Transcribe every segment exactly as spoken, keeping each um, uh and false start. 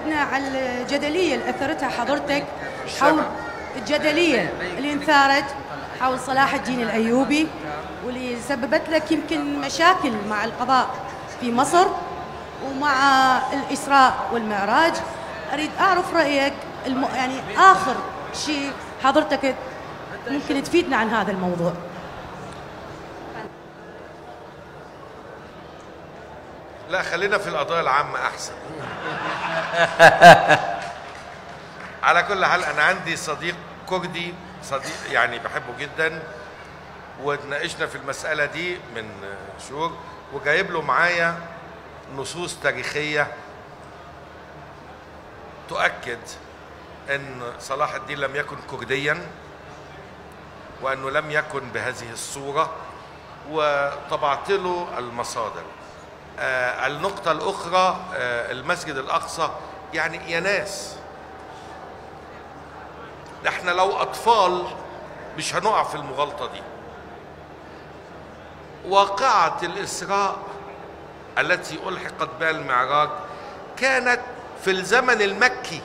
ردنا على الجدليه اللي اثرتها حضرتك حول الجدليه اللي انثارت حول صلاح الدين الايوبي، واللي سببت لك يمكن مشاكل مع القضاء في مصر ومع الاسراء والمعراج. اريد اعرف رايك الم... يعني اخر شيء حضرتك ممكن تفيدنا عن هذا الموضوع. لا، خلينا في القضايا العامة أحسن. على كل حال أنا عندي صديق كردي، صديق يعني بحبه جدا، واتناقشنا في المسألة دي من شهور، وجايب له معايا نصوص تاريخية تؤكد أن صلاح الدين لم يكن كرديا، وأنه لم يكن بهذه الصورة، وطبعت له المصادر. آه النقطة الأخرى، آه المسجد الأقصى، يعني يا ناس احنا لو أطفال مش هنقع في المغالطة دي. واقعة الإسراء التي ألحقت بها المعراج كانت في الزمن المكي،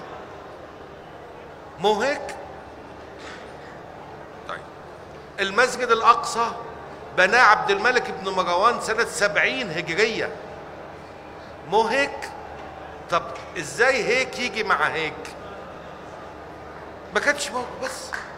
مو هيك؟ طيب المسجد الأقصى بناه عبد الملك بن مروان سنة سبعين هجرية، مو هيك؟ طب ازاي هيك يجي مع هيك؟ ما كانش موجود. بس